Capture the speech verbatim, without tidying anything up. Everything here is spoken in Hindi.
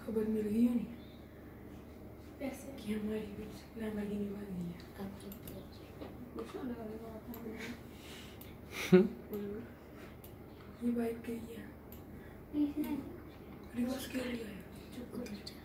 खबर मिल गई हो नहीं कैसे कि हमारी लैम्बोर्गिनी बन गई है। ये बाइक गई है रिवर्स क्यों लिया है?